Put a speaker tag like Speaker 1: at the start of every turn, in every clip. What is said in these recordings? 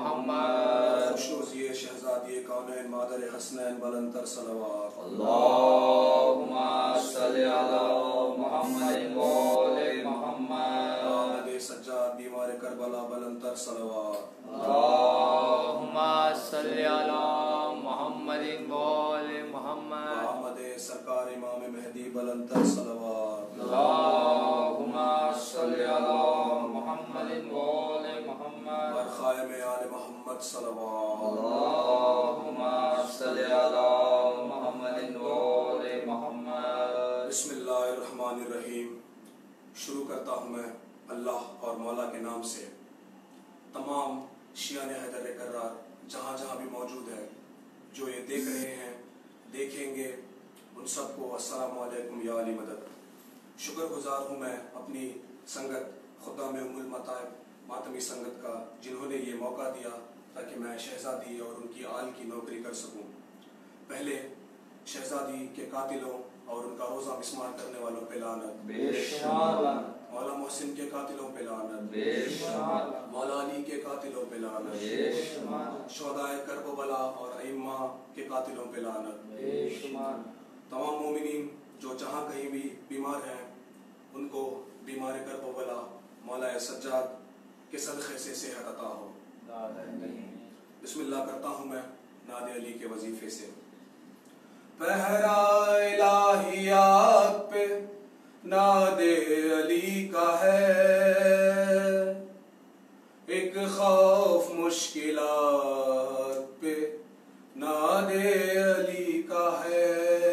Speaker 1: मोहम्मद।
Speaker 2: खुशरोज़िए शहज़ादी कौनैन मादर हसनैन बुलंदतर सलवात।
Speaker 1: अल्लाहुम्मा सल्लि अला मुहम्मद व आले मुहम्मद।
Speaker 2: आमदे सज्जाद बीमार करबला बुलंदतर सलवात।
Speaker 1: अल्लाहुम्मा सल्लि अला मुहम्मद व आले मुहम्मद।
Speaker 2: आमदे सरकार इमाम मेहदी बुलंदतर सलवात।
Speaker 1: अल्लाहुम्मा सल्लि अला मुहम्मद व आले मुहम्मद।
Speaker 2: बरखाए में आले मोहम्मद सलवात।
Speaker 1: अल्लाहुम्मा सल्लि अला मुहम्मद व आले मुहम्मद।
Speaker 2: बिस्मिल्लाहिर्रहमानिर्रहीम। शुरू करता हूँ मैं अल्लाह और मौला के नाम से। तमाम शियाने हैदर कर्रार जहाँ जहाँ भी मौजूद है, जो ये देख रहे हैं, देखेंगे, उन सबको अस्सलामु अलैकुम या अली मदद। शुक्रगुजार हूँ मैं अपनी संगत खुदाम उम्मुल मताइब मातमी संगत का, जिन्होंने ये मौका दिया ताकि मैं शहज़ादी और उनकी आल की नौकरी कर सकूं। पहले शहज़ादी के कातिलों और उनका रोज़ा मिस्मार करने वालों पे लानत, मौला मोहसिन के कातिलों पे लानत, मौला अली के कातिलों पे लानत, शोहदाए करबला और अइम्मा के कातिलों पे लानत। तमाम मोमिनीन जो जहाँ कहीं भी बीमार हैं, उनको बीमार करबला मौला सज्जाद के सदक़े से सेहत अता हो। बिस्मिल्लाह करता हूँ मैं नादे अली के वजीफे से। पहरा इलाहियात पे नादे अली का है, एक खौफ मुश्किलात पे नादे अली का है।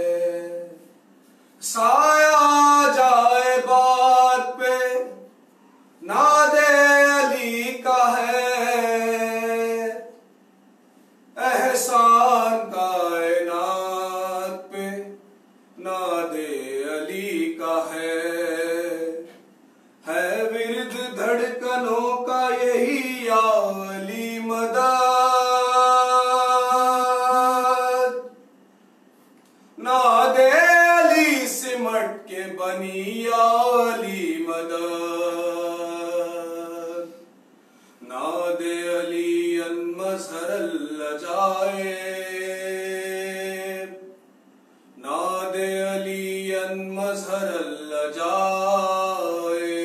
Speaker 2: साया जाए बात पे नादे अली का है, एहसान कायनात पे नादे अली का है विर्द धड़कनों का यही या अली मदद। नादे अली सिमट के बनी या अली मदद। नादे अली अनमज़हर लजाए, नादे अली अनमज़हर लजाए।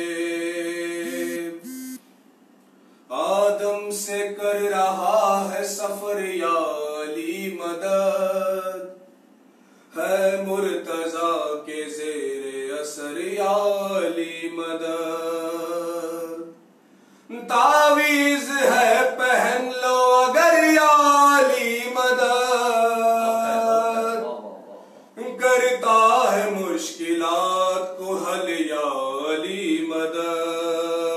Speaker 2: आदम से कर रहा है सफर या अली मदद, है मुर्तजा के ज़ेरे असर या अली मदद। तावीज़ है पहन लो अगर या अली मदद, करता है मुश्किलात को हल या अली मदद।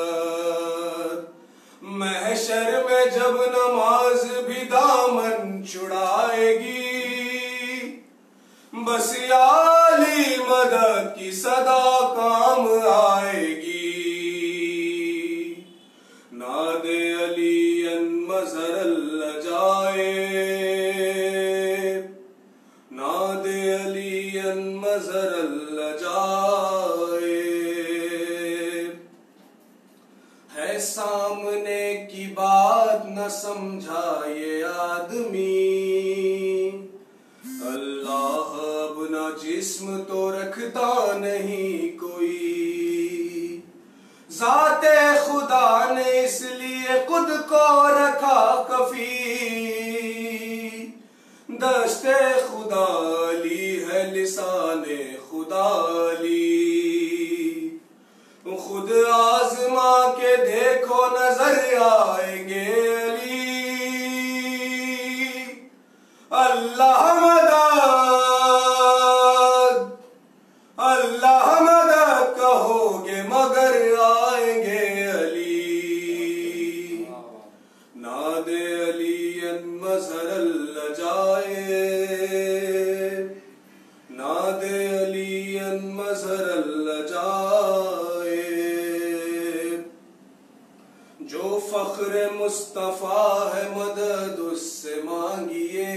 Speaker 2: महशर में जब नमाज भी दामन छुड़ाएगी, बस या अली मदद की सदा काम आएगी। नादे अली अनमज़हर लजाए, नादे अली अनमज़हर लजाए। है सामने की बात न समझा ये आदमी, अल्लाह अपना जिस्म तो रखता नहीं कोई। ज़ाते खुदा ने इसलिए खुद को रखा कफी, दस्ते खुदा अली है लिसाने खुदा अली। खुद आजमा के देखो नजर आएंगे अली। अल्लाह मदद, अल्लाह मदद कहोगे मगर आएंगे अली। नादे अली अनमज़हर लजाए, नादे अली अनमज़हर लजाए। जो फ़ख्र मुस्तफ़ा है मदद उससे मांगिए,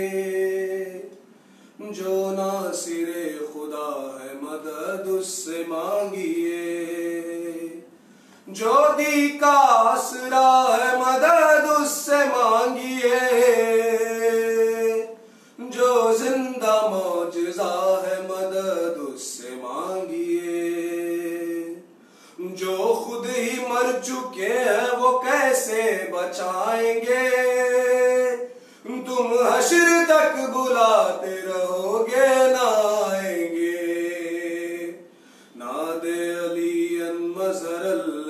Speaker 2: जो नासिरे खुदा है मदद उससे मांगिए। जो दी का आसरा है मदद उससे मर चुके हैं वो कैसे बचाएंगे, तुम हश्र तक बुलाते रहोगे ना आएंगे। नादे अलीयन मज़हरल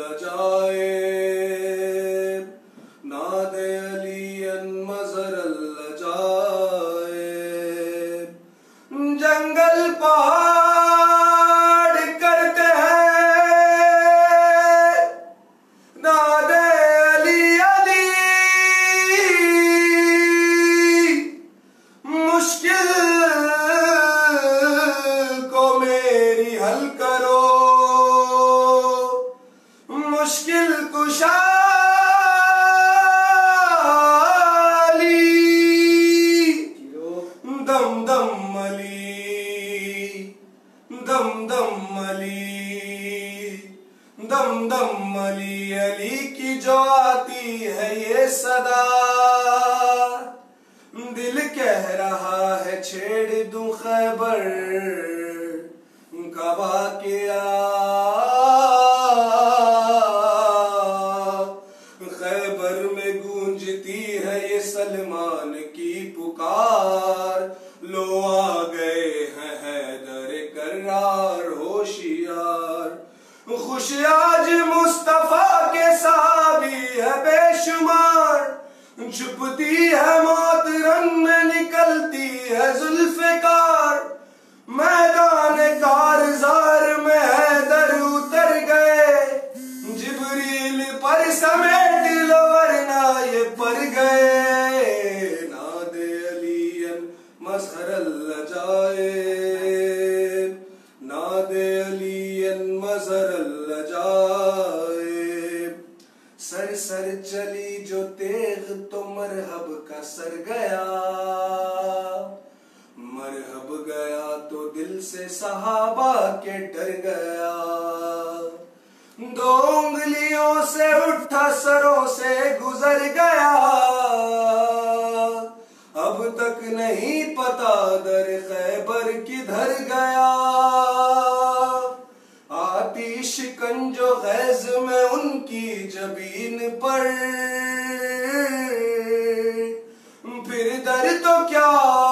Speaker 2: अजाइब, नादे अलीयन मज़हरल अजाइब। जंगल पहाड़ करते हैं नादे अली अली, मुश्किल को मेरी हल करो, मुश्किल कुशा दम दम अली, दम दम अली, दम दम अली। अली की जो आती है ये सदा, दिल कह रहा है छेड़ दूं खैबर का वाक़या। खैबर में गूंजती है ये सलमान की पुकार, लो आ गए हैं हैदर कर्रार होशियार। खुश आज मुस्तफा के साहबी है बेशुमार, छुपती है मौत रंग में निकलती है जुल्फ़िकार। मैदान कारज़ार में हैदर उतर गए, जिब्रील पर समेट लो वरना ये पर गए। नादे अलीयन मज़हरल अजाइब, नादे अलीयन मज़हरल अजाइब। सर सर चली जो तेग तो मरहब का सर गया, मरहब गया तो दिल से सहाबा के डर गया। दो उंगलियों से उठा सरों से गुजर गया, अब तक नहीं पता दर खैबर किधर गया। आतिश कंजो गैज में उनकी जबीन पर, फिर दर तो क्या,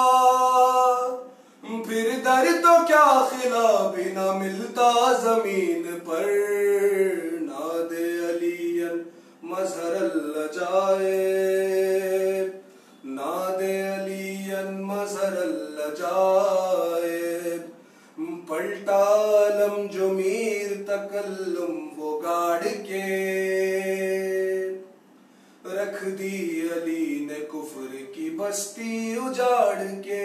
Speaker 2: फिर दर तो क्या खिला भी ना मिलता जमीन पर। नादे अलीयन मज़हरल अजाइब, नादे अलीयन मज़हरल अजाइब। पलटा आलम जो मीर तकल्लुम वो गाड़ के, रख दी अली ने कुफ्र की बस्ती उजाड़ के।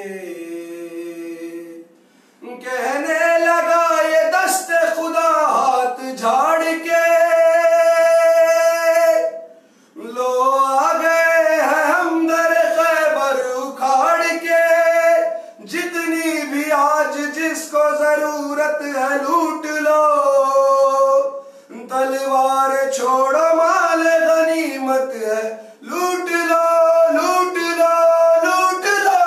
Speaker 2: कहने लगा ये दस्ते खुदा हाथ झाड़ के, लो आ गए हैं हम दर खैबर उखाड़ के। जितनी भी आज जिसको जरूरत है लूट लो, तलवार छोड़ो माल गनीमत है लूट लो, लूट लो, लूट लो।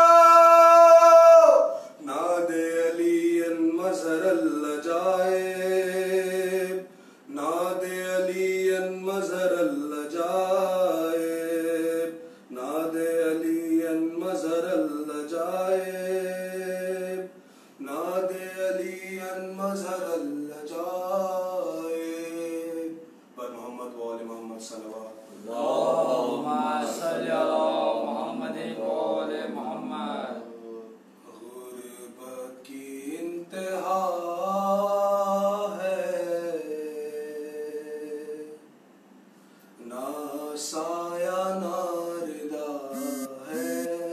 Speaker 2: नादे अलीयन मज़हरल अजाइब, नादे अलीयन मज़हरल अजाइब, नादे अलीयन मज़हरल अजाइब, नादे अलीयन मज़हरल अजाइब। पर मोहम्मद व आले मोहम्मद सल्लल्लाहु
Speaker 1: अल्लाहुम्मा सल्ली अला मुहम्मदिन व आले मुहम्मद।
Speaker 2: गुर्बत की इंतहा है, ना साया ना रिदा है।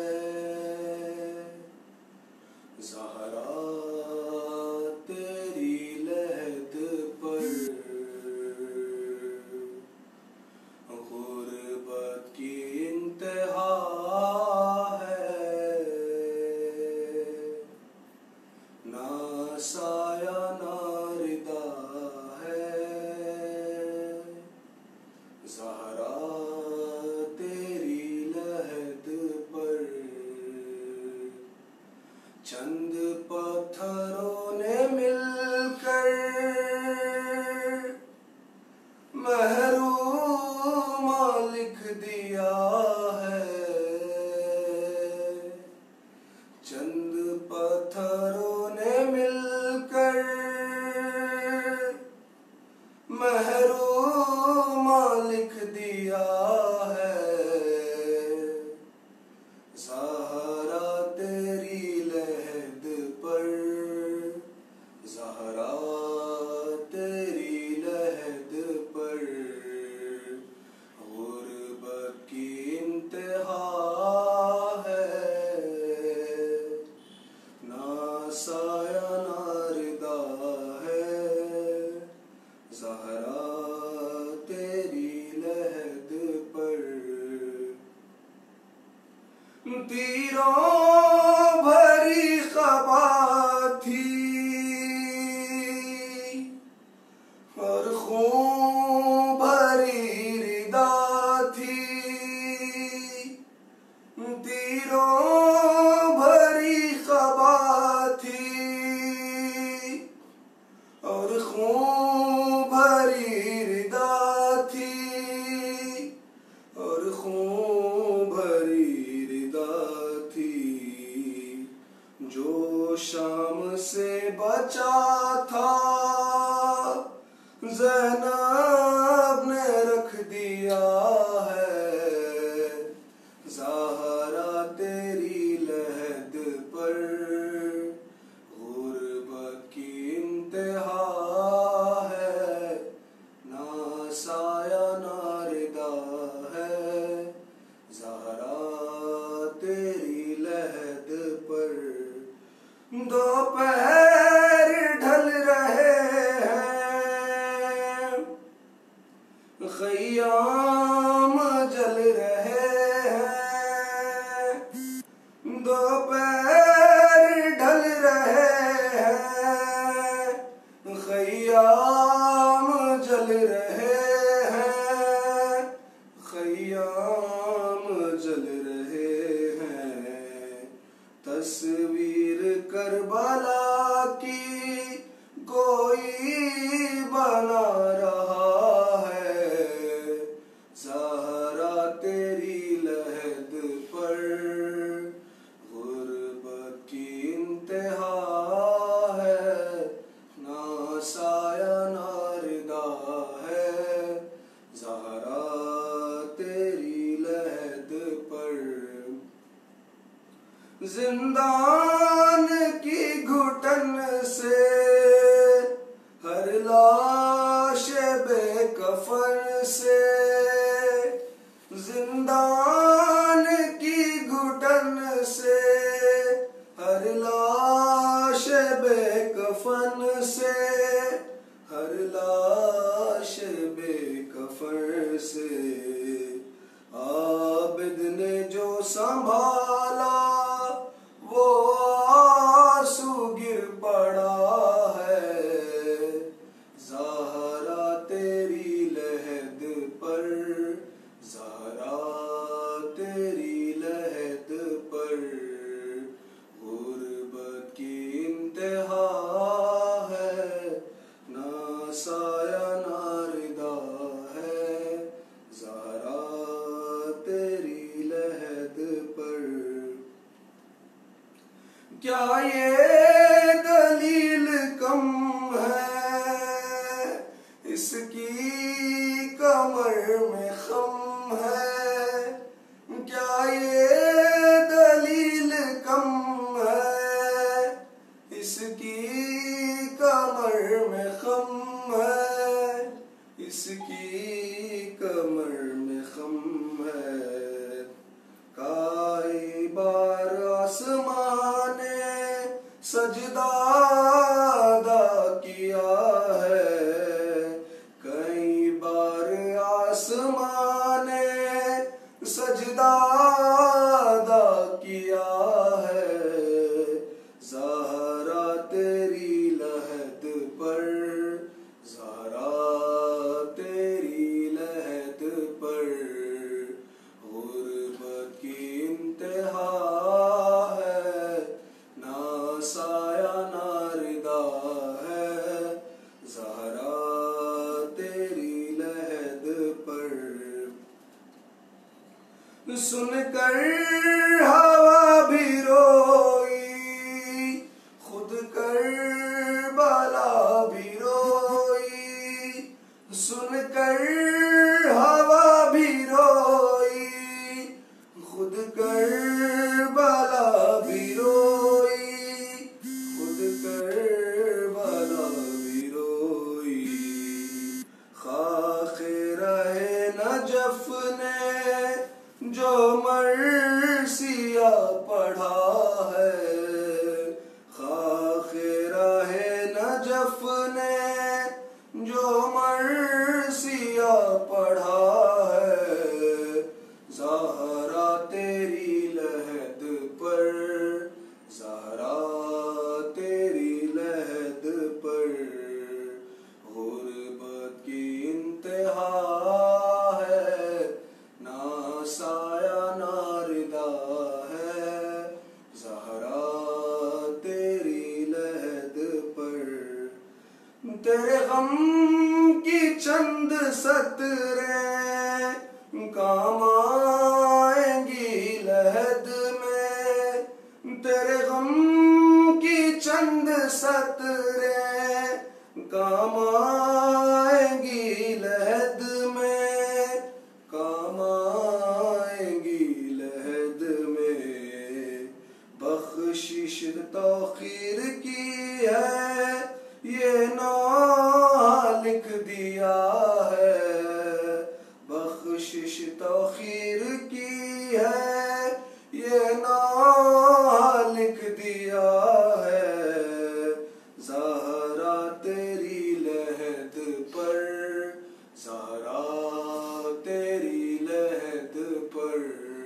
Speaker 2: ज़हरा तेरी लहद पर, गुर्बत की इंतहा है, ना साया ना रिदा है। ज़हरा तेरी लहद पर, चंद पत्थरों ने मिलकर महरूमा लिख दिया है चंद पत्थरों ने मिलकर, महरूमा लिख दिया है ज़हरा तेरी लहद पर, ज़हरा तेरी लहद पर गुर्बत की इंतहा है, ना साया ना रिदा है ज़हरा तेरी लहद पर। तीरों भरी ख़बा थी और खून भरी रिदा थी, तीरों भरी ख़बा थी और खून भरी रिदा थी, और खून भरी रिदा थी। जो शाम से बचा था ज़ैनब ने रख दिया है ज़हरा तेरी लहद पर गुर्बत की इंतहा है, ना साया ना रिदा है ज़हरा तेरी लहद पर। दोपहर ढल रहे हैं, ख़याम जल रहे हैं, दोपहर ढल रहे हैं, ख़याम जल रहे हैं, ख़याम जल रहे हैं। तस्वीर करबला की कोई बना रहा है ज़हरा तेरी लहद पर गुर्बत की इंतहा है, ना साया ना रिदा है ज़हरा तेरी लहद पर। जिंदान की घुटन से हर लाश बेकफन से, जिंदान की घुटन से हर लाश बेकफन से, हर लाश बेकफन से आबिद ने जो संभाला वो आंसू गिर पड़ा है ज़हरा तेरी लहद पर, ज़हरा तेरी लहद पर गुर्बत की इंतहा है, ना साया ना रिदा है ज़हरा तेरी लहद पर। क्या ये दलील कम है इसकी कमर में खम है, क्या ये दलील कम है इसकी कमर में खम है, इसकी कमर में खम है। कई बार आसमां ने सजदा अदा किया है, कई बार आसमां ने सजदा अदा किया है ज़हरा तेरी लहद पर, ज़हरा तेरी लहद पर गुर्बत की इंतहा है, ना साया ना रिदा है ज़हरा तेरी लहद सुनकर हवा भी रोई, खुद करबला भी रोई। सुनकर हवा भी रोई, खुद करबला भी रोई, खुद करबला भी रोई। खाखे रहे नजफ ने जो मरसिया पढ़ा है, खाखे रहे नजफ ने जो मरसिया पढ़ा है। ज़हरा तेरी लहद पर, ज़हरा तेरी लहद पर गुर्बत की इंतहा है, ना साया ना रिदा है। ज़हरा तेरी लहद पर तेरे गम की चंद सतरें काम आएंगी लहद में। तेरे गम की चंद सतरें काम आएंगी लहद में, काम आएंगी लहद में। बख्शिश तौखीर की है ये नौहा लिख दिया है, बख्शिश तौखीर की है ये नौहा लिख दिया है। ज़हरा तेरी लहद पर, ज़हरा तेरी लहद पर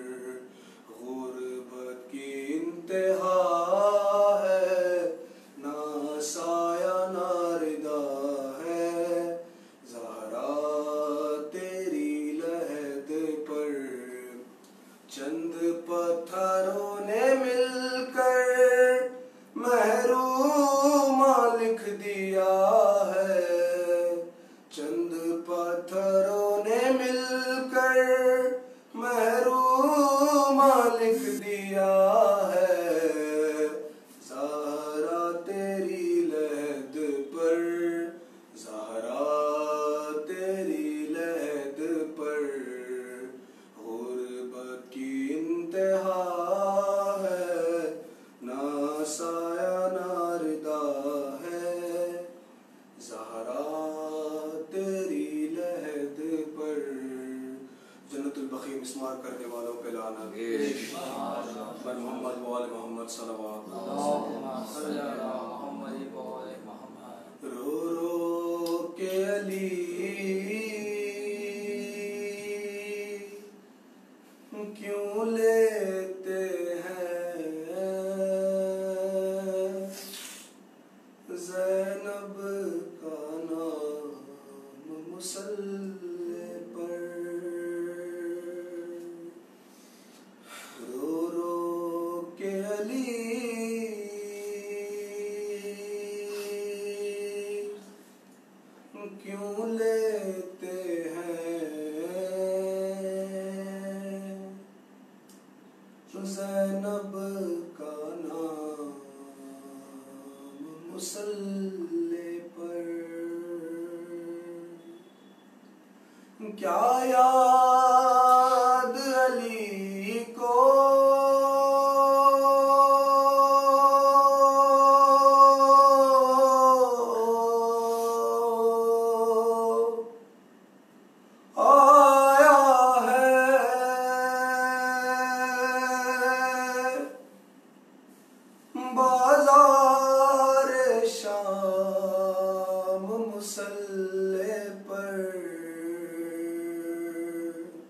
Speaker 2: गुर्बत की इंतहा है, ना साया ना रिदा है। ज़हरा तेरी लहद पर चंद पत्थरों ने मिलकर महरूमा लिख दिया है, चंद पत्थरों ने मिलकर महरूमा लिख दिया है। ज़हरा तेरी लहद पर, ज़हरा तेरी लहद पर गुर्बत की इंतहा है, ना साया ना रिदा है। ज़हरा तेरी लहद पर जन्नतुल बक़ी मिस्मार करने वालों पे लाना पर मोहम्मद वाले मोहम्मद सल्लल्लाहु। रो रो के अली क्यों लेते हैं ज़ैनब का नाम मुसल्ले पर। रो रो के अली क्यों लेते हैं ज़ैनब का नाम मुसल्ले पर। क्या याद अली को आया है बाज़ार शाम मुसल्ले पर।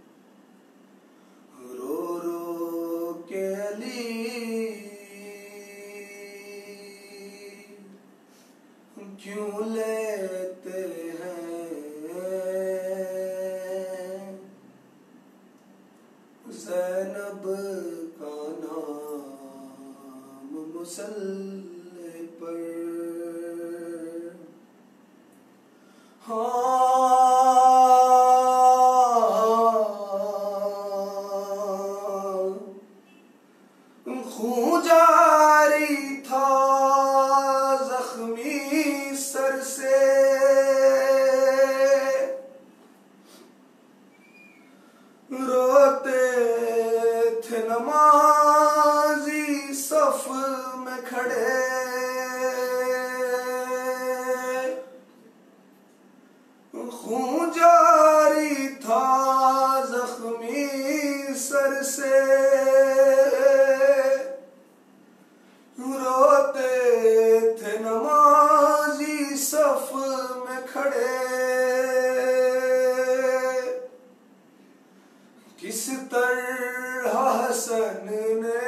Speaker 2: किस तरह हसन ने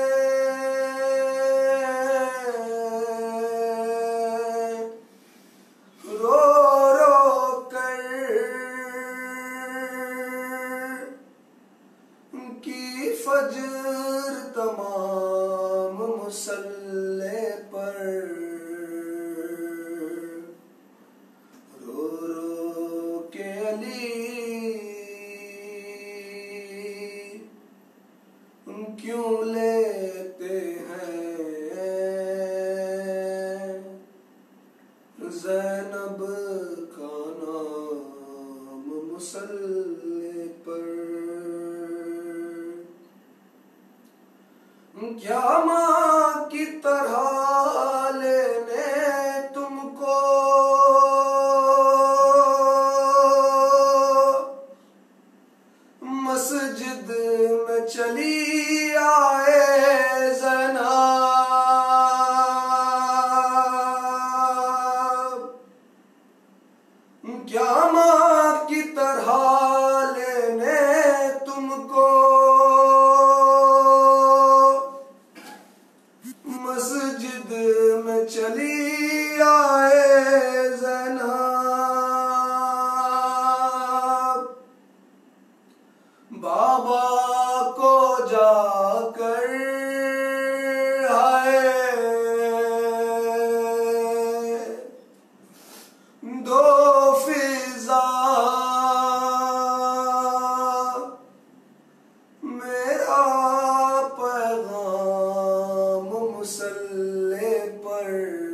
Speaker 2: रो रो कर की फजर तमाम मुसल्ले पर रो रो के अली क्यों लेते हैं ज़ैनब का नाम मुसल्ले पर। क्या माँ की तरह लेने तुमको मस्जिद में चली आए ज़ैनब। क्या माँ की तरह लेने तुमको मस्जिद में चली आए ज़ैनब। बाबा को जाकर हाय दो फिजा मेरा पैगाम मुसल्ले पर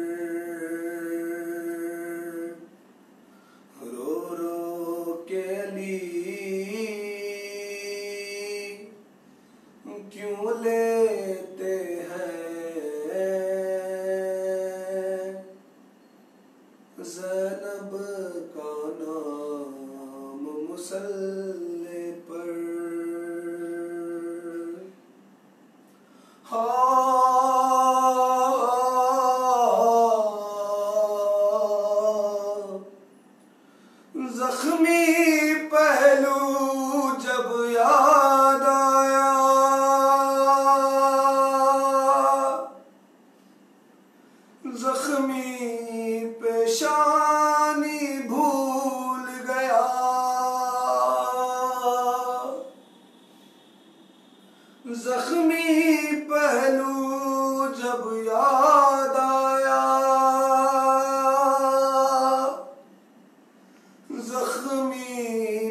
Speaker 2: रो रो के लिए क्यों लेते हैं ज़ैनब का नाम मुसल्ले पर। ज़ख्मी पहलू जब याद आया ज़ख्मी पेशानी भूल गया ज़ख्मी पहलू जब याद आया ज़ख्मी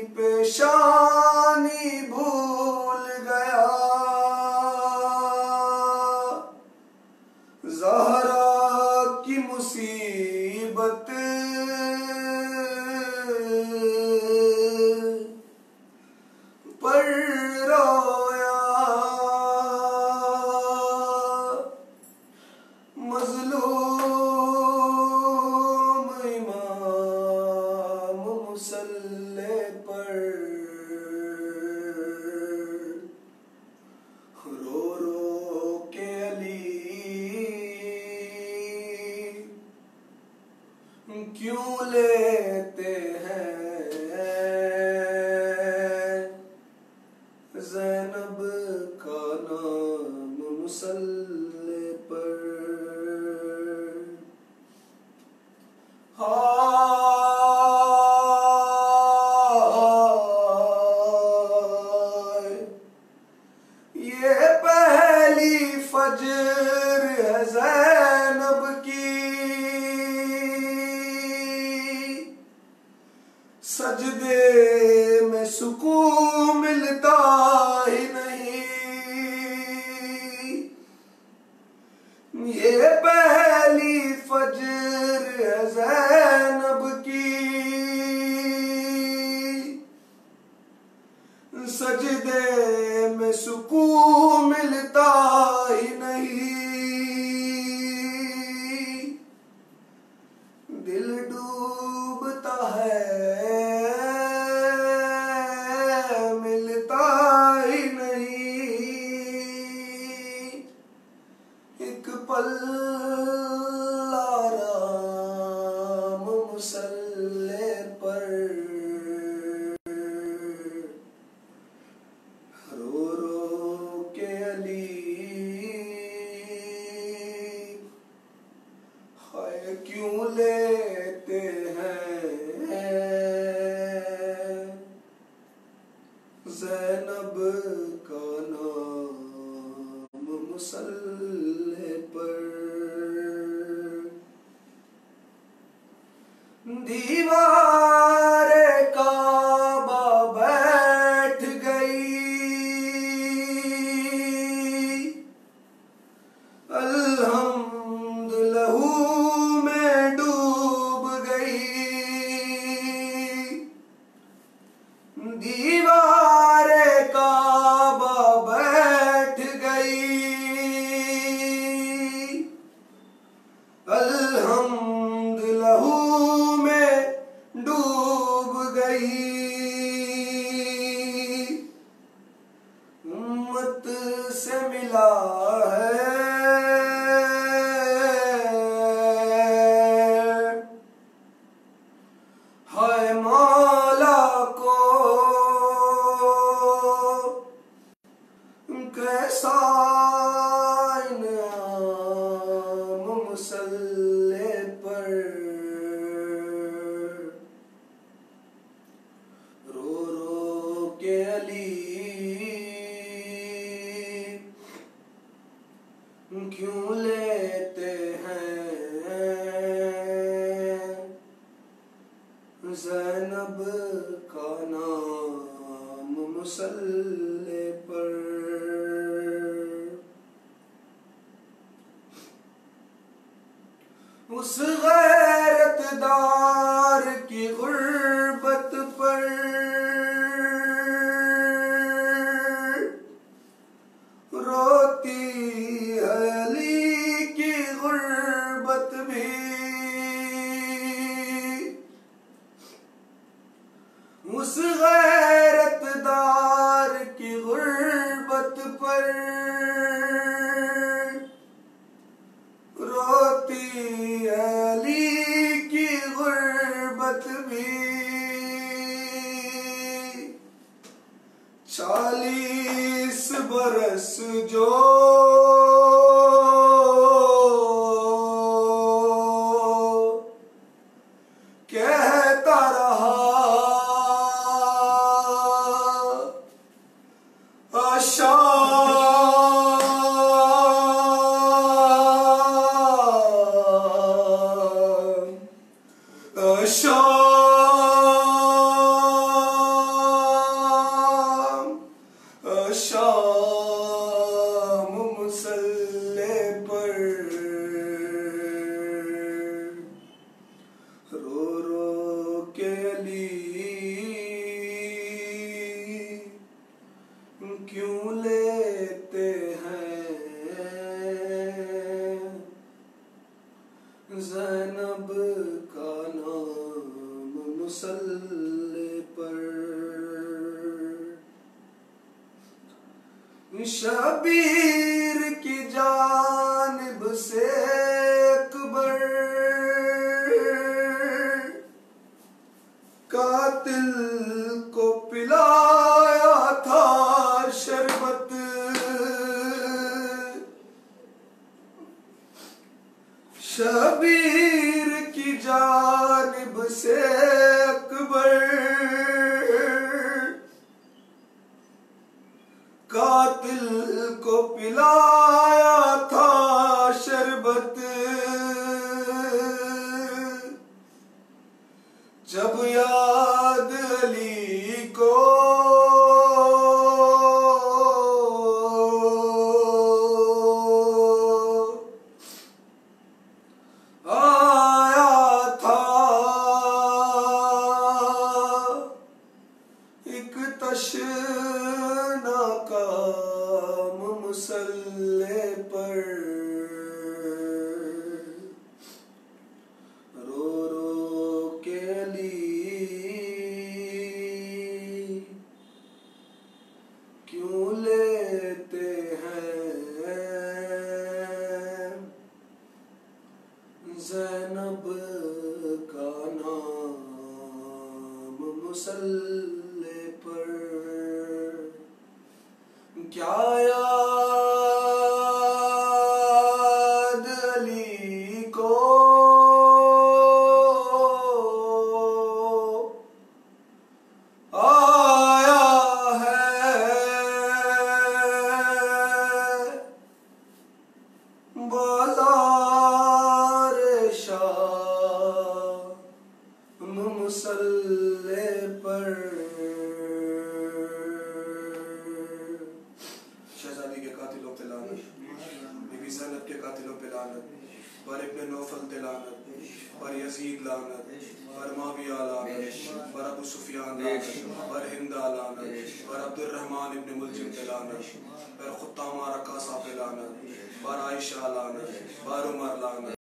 Speaker 2: पेशानी भूल गया ज़हरा की मुसीबत पर रोया मज़लूम इमाम मुसल्ले पर रो रो के अली क्यों लेते हैं ज़ैनब का नाम मुसल्ले पर। हाय ये पहली फजर है ज़ैनब की सजदे में सुकून मिलता ही नहीं। ये पहली फजर है ज़ैनब की सजदे में सुकून मिलता ही नहीं। दिल डूबता है मिलता ही नहीं। एक पल आराम मुसल्ले पर
Speaker 3: ज़ैनब का नाम मुसल्ले पर, दीवारे काबा बैठ गई, अल्हम्द लहू में डूब गई, दीवारे काबा बैठ गई, अल्हम्द लहू में डूब गई, उम्मत से मिला है हाय मौला को कैसा इनाम मुसल्ले पर, रो रो के अली क्यों लेते हैं ज़ैनब का नाम मुसल्ले पर। उस गैरतदार की गुर्बत पर रोती है अली की गुर्बत भी, उस गैरतदार की गुर्बत पर रोती है अली की गुर्बत भी, 40 बरस जो कहता रहा शाम मुसल्ले पर, रो रो के अली क्यों लेते हैं ज़ैनब का नाम मुसल्ले पर। शबीर की जानिब से अकबर कातिल को पिलाया था शरबत, शबीर की जानिब से अकबर कातिल को पिलाया था शरबत, जब याद अली को आया था एक तशना काम मुसल्ले पर, रो रो के अली क्यों लेते हैं ज़ैनब का नाम मुसल्ले पर। क्या याद
Speaker 2: बर यजीद लानत, बर माविया लानत, बर अबू सुफियान लानत, बर हिंदा लानत, बर अब्दुर्रहमान इब्न मुलजिम पे लानत, बर खुत्तामा रकासा पे लानत, बर आयशा लानत, बर उमर लानत।